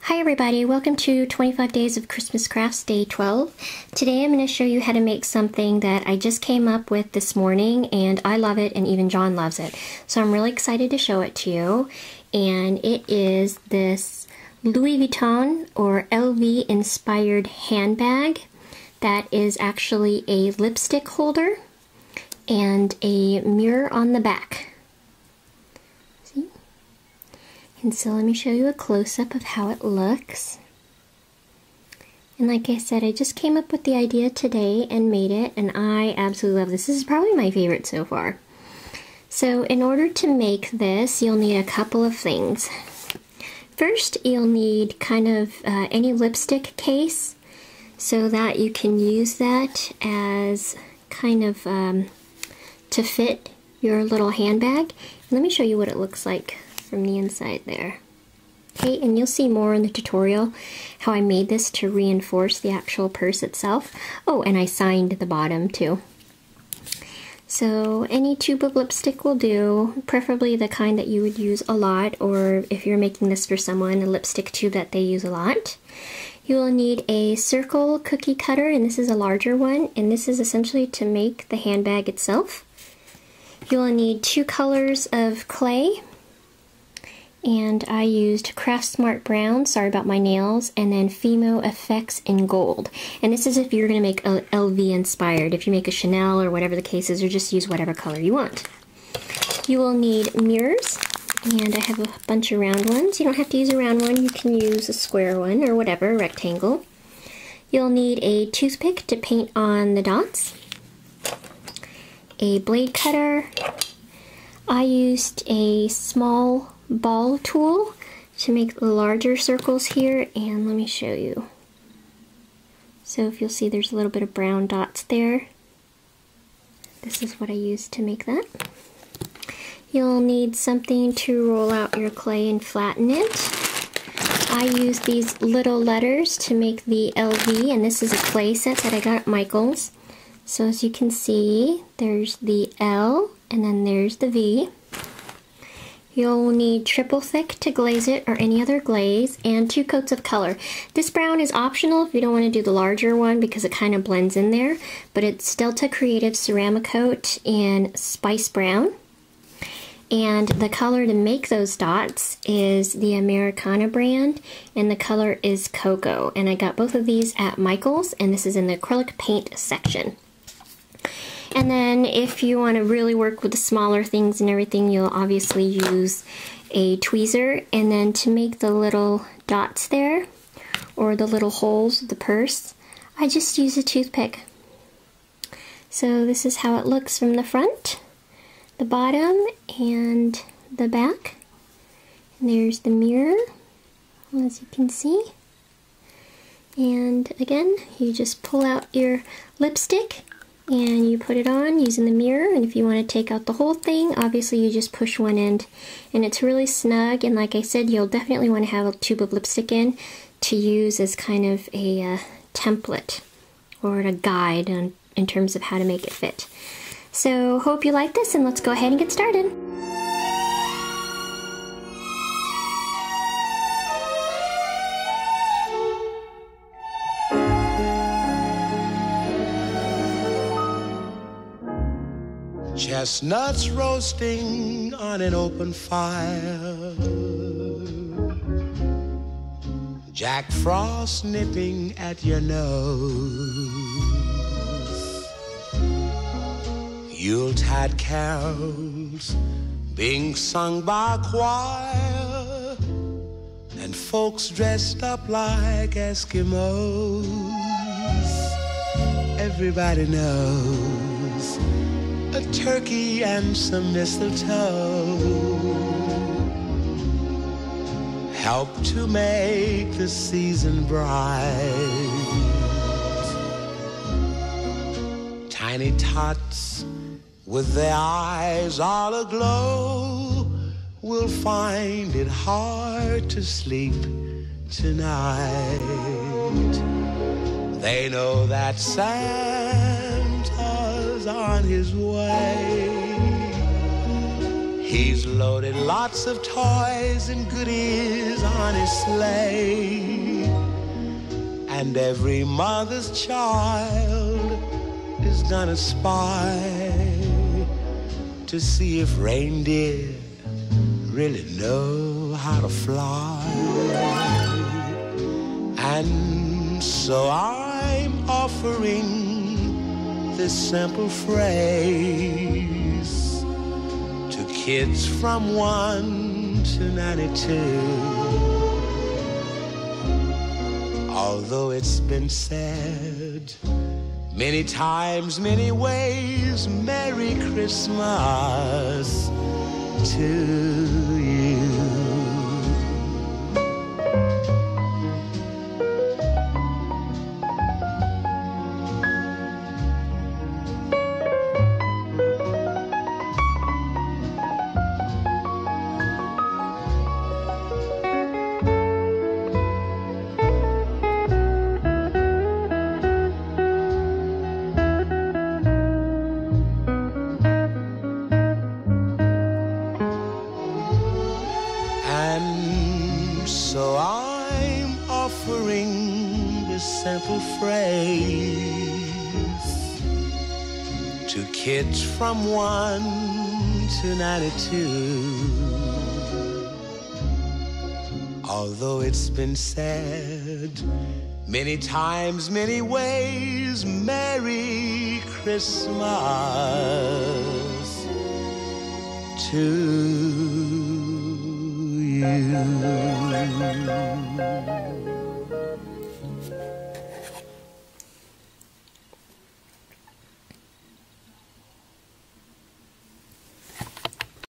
Hi everybody, welcome to 25 Days of Christmas Crafts, Day 12. Today I'm going to show you how to make something that I just came up with this morning, and I love it, and even John loves it. So I'm really excited to show it to you. And it is this Louis Vuitton or LV inspired handbag that is actually a lipstick holder and a mirror on the back. And so let me show you a close-up of how it looks. And like I said, I just came up with the idea today and made it, and I absolutely love this. This is probably my favorite so far. So in order to make this, you'll need a couple of things. First, you'll need kind of any lipstick case so that you can use that as kind of to fit your little handbag. And let me show you what it looks like from the inside there. Okay, and you'll see more in the tutorial how I made this to reinforce the actual purse itself. Oh, and I signed the bottom too. So any tube of lipstick will do, preferably the kind that you would use a lot, or if you're making this for someone, a lipstick tube that they use a lot. You will need a circle cookie cutter, and this is a larger one, and this is essentially to make the handbag itself. You will need 2 colors of clay, and I used Craftsmart brown, sorry about my nails, and then Fimo Effects in gold. And this is if you're going to make a LV inspired. If you make a Chanel or whatever the case is, or just use whatever color you want. You will need mirrors, and I have a bunch of round ones. You don't have to use a round one, you can use a square one or whatever, a rectangle. You'll need a toothpick to paint on the dots, a blade cutter. I used a small ball tool to make the larger circles here, and let me show you. So if you'll see, there's a little bit of brown dots there. This is what I used to make that. You'll need something to roll out your clay and flatten it. I use these little letters to make the LV, and this is a clay set that I got at Michael's. So as you can see, there's the L and then there's the V. You'll need triple thick to glaze it, or any other glaze, and 2 coats of color. This brown is optional if you don't want to do the larger one because it kind of blends in there, but it's Delta Creative Ceramic Coat in Spice Brown. And the color to make those dots is the Americana brand, and the color is Cocoa. And I got both of these at Michael's, and this is in the acrylic paint section. And then if you want to really work with the smaller things and everything, you'll obviously use a tweezer. And then to make the little dots there, or the little holes of the purse, I just use a toothpick. So this is how it looks from the front, the bottom, and the back. And there's the mirror, as you can see. And again, you just pull out your lipstick and you put it on using the mirror, and if you want to take out the whole thing, obviously you just push one end, and it's really snug. And like I said, you'll definitely want to have a tube of lipstick in to use as kind of a template or a guide in terms of how to make it fit. So hope you like this, and let's go ahead and get started. Chestnuts roasting on an open fire, Jack Frost nipping at your nose, Yuletide carols being sung by a choir, and folks dressed up like Eskimos. Everybody knows a turkey and some mistletoe help to make the season bright. Tiny tots with their eyes all aglow will find it hard to sleep tonight. They know that Santa's on his way. He's loaded lots of toys and goodies on his sleigh, and every mother's child is gonna spy to see if reindeer really know how to fly. And so I'm offering this simple phrase to kids from 1 to 92. Although it's been said many times, many ways, Merry Christmas to you. So I'm offering this simple phrase to kids from 1 to 92. Although it's been said many times, many ways, Merry Christmas to you.